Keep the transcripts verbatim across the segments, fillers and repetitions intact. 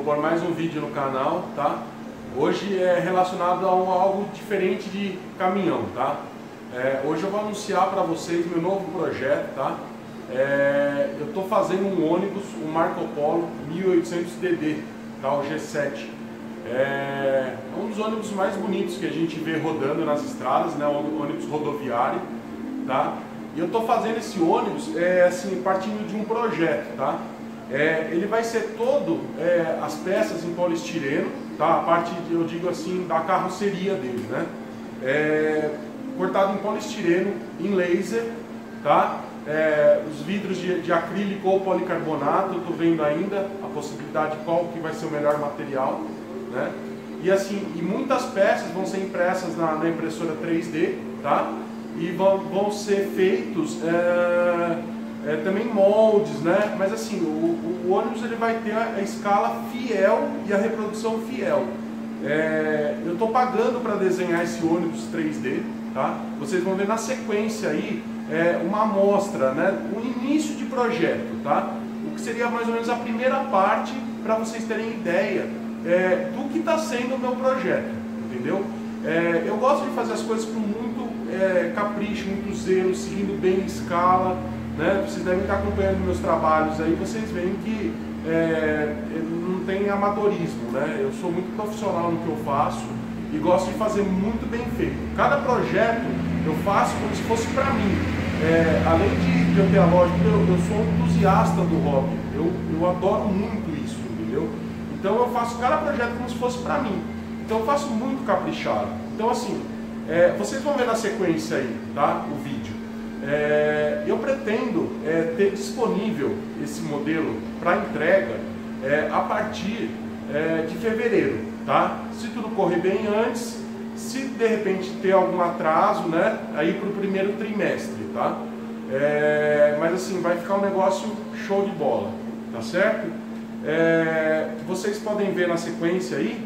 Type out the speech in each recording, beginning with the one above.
pôr mais um vídeo no canal, tá? Hoje é relacionado a um, algo diferente de caminhão, tá? É, hoje eu vou anunciar para vocês meu novo projeto, tá? É, eu estou fazendo um ônibus, um Marco Polo mil e oitocentos D D, tá? O G sete. É um dos ônibus mais bonitos que a gente vê rodando nas estradas, né? Um ônibus rodoviário, tá? E eu estou fazendo esse ônibus é, assim, partindo de um projeto, tá? É, ele vai ser todo é, as peças em poliestireno, tá? A parte, eu digo assim, da carroceria dele, né? É, cortado em poliestireno, em laser, tá? É, os vidros de, de acrílico ou policarbonato, eu estou vendo ainda a possibilidade de qual que vai ser o melhor material, né? E assim, e muitas peças vão ser impressas na, na impressora três D, tá? E vão, vão ser feitos é, é, também moldes, né? Mas assim, o, o ônibus ele vai ter a, a escala fiel e a reprodução fiel. É, eu estou pagando para desenhar esse ônibus três D, tá? Vocês vão ver na sequência aí é, uma amostra, né? O início de projeto, tá? O que seria mais ou menos a primeira parte para vocês terem ideia é, do que está sendo o meu projeto, entendeu? É, eu gosto de fazer as coisas com muito é, capricho, muito zelo, seguindo bem escala, né? Vocês devem estar acompanhando meus trabalhos aí, vocês veem que é, não tem amadorismo, né? Eu sou muito profissional no que eu faço e gosto de fazer muito bem feito. Cada projeto eu faço como se fosse para mim. É, além de, de eu ter a lógica, eu, eu sou um entusiasta do hobby, eu, eu adoro muito isso, entendeu? Então eu faço cada projeto como se fosse para mim. Então eu faço muito caprichado. Então assim, é, vocês vão ver na sequência aí, tá? O vídeo. É, eu pretendo é, ter disponível esse modelo para entrega é, a partir é, de fevereiro, tá? Se tudo correr bem antes, se de repente ter algum atraso, né? Aí para o primeiro trimestre, tá? É, mas assim, vai ficar um negócio show de bola, tá certo? É, vocês podem ver na sequência aí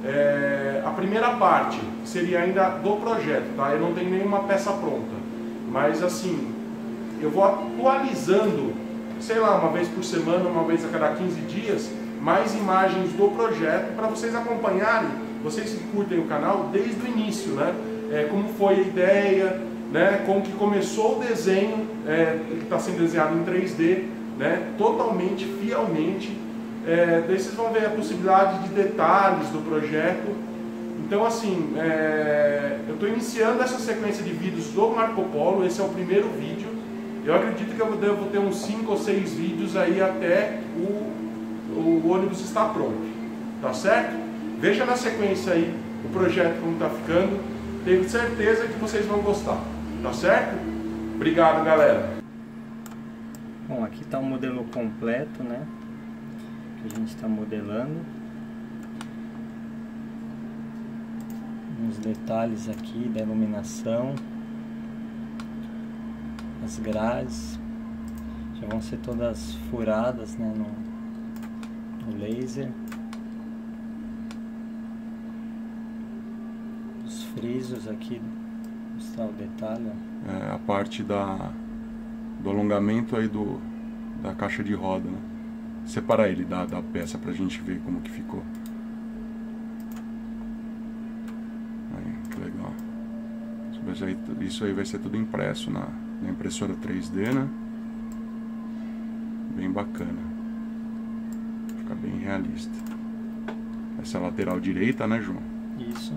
é, a primeira parte, que seria ainda do projeto, tá? Eu não tenho nenhuma peça pronta, mas assim, eu vou atualizando, sei lá, uma vez por semana, uma vez a cada quinze dias, mais imagens do projeto para vocês acompanharem, vocês que curtem o canal desde o início, né? É, como foi a ideia, né? Como que começou o desenho, é, que está sendo desenhado em três D, né? Totalmente, fielmente. É, daí vocês vão ver a possibilidade de detalhes do projeto. Então assim, é, eu estou iniciando essa sequência de vídeos do Marco Polo, esse é o primeiro vídeo. Eu acredito que eu devo ter uns cinco ou seis vídeos aí até o, o ônibus estar pronto, tá certo? Veja na sequência aí o projeto como está ficando, tenho certeza que vocês vão gostar, tá certo? Obrigado, galera! Bom, aqui está o modelo completo, né? Que a gente está modelando. Uns detalhes aqui da iluminação, as grades já vão ser todas furadas, né, no, no laser. Os frisos aqui, mostrar o detalhe. É a parte da, do alongamento aí do, da caixa de roda, né? Separar ele da, da peça pra gente ver como que ficou. Aí, que legal. Isso aí, isso aí vai ser tudo impresso na, na impressora três D, né? Bem bacana. Fica bem realista. Essa é a lateral direita, né, João? Isso.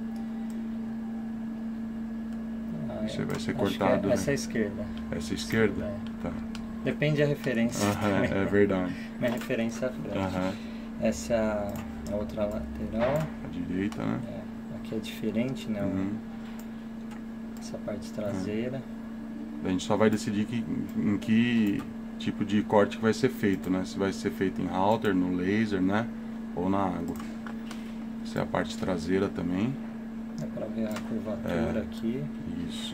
Ah, isso aí vai ser acho cortado, que é, né? essa é a esquerda. Essa esquerda? É. Tá. Depende da referência. Aham, é verdade. Minha referência é a frente. Aham. Essa é a, a outra lateral. A direita, né? É, aqui é diferente, né? Uhum. Essa parte traseira. A gente só vai decidir que, em que tipo de corte que vai ser feito, né? Se vai ser feito em halter, no laser, né? Ou na água. Essa é a parte traseira também. Dá pra ver a curvatura É, aqui. Isso.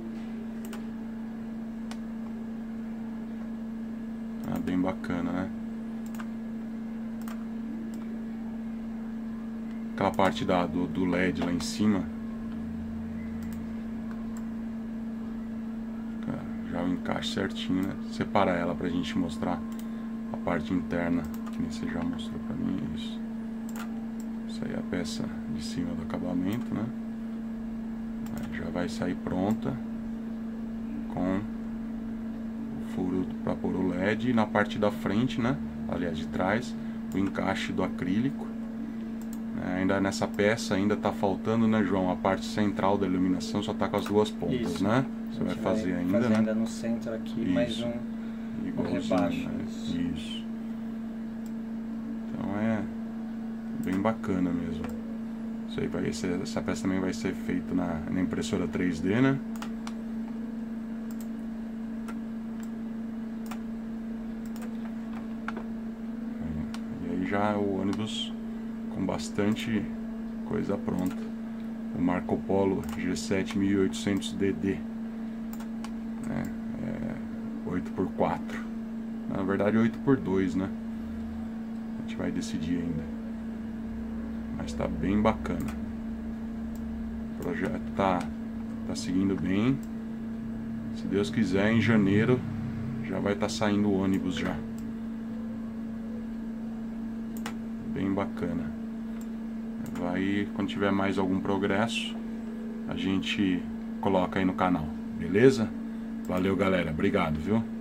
Ah, bem bacana, né? Aquela parte da, do, do L E D lá em cima. Já o encaixe certinho, né? Separar ela pra gente mostrar a parte interna. que nem você já mostrou pra mim, isso. Isso aí é a peça de cima do acabamento, né? Aí já vai sair pronta com o furo para pôr o L E D e na parte da frente, né? Aliás, de trás, o encaixe do acrílico. É, ainda nessa peça ainda tá faltando, né, João? A parte central da iluminação só tá com as duas pontas, isso, né? Você vai fazer vai ainda, fazer né? ainda no centro aqui, Isso. mais um, um rebaixo. Né? Isso. Isso. Então é bem bacana mesmo. Isso aí vai ser, essa peça também vai ser feita na, na impressora três D, né? E aí já o ônibus com bastante coisa pronta. O Marco Polo G sete mil e oitocentos D D, né? É oito por quatro. Na verdade oito por dois, né? A gente vai decidir ainda. Mas tá bem bacana. O projeto tá, tá seguindo bem. Se Deus quiser, em janeiro já vai estar tá saindo o ônibus já. Bem bacana. Vai, quando tiver mais algum progresso, a gente coloca aí no canal, beleza? Valeu, galera. Obrigado, viu?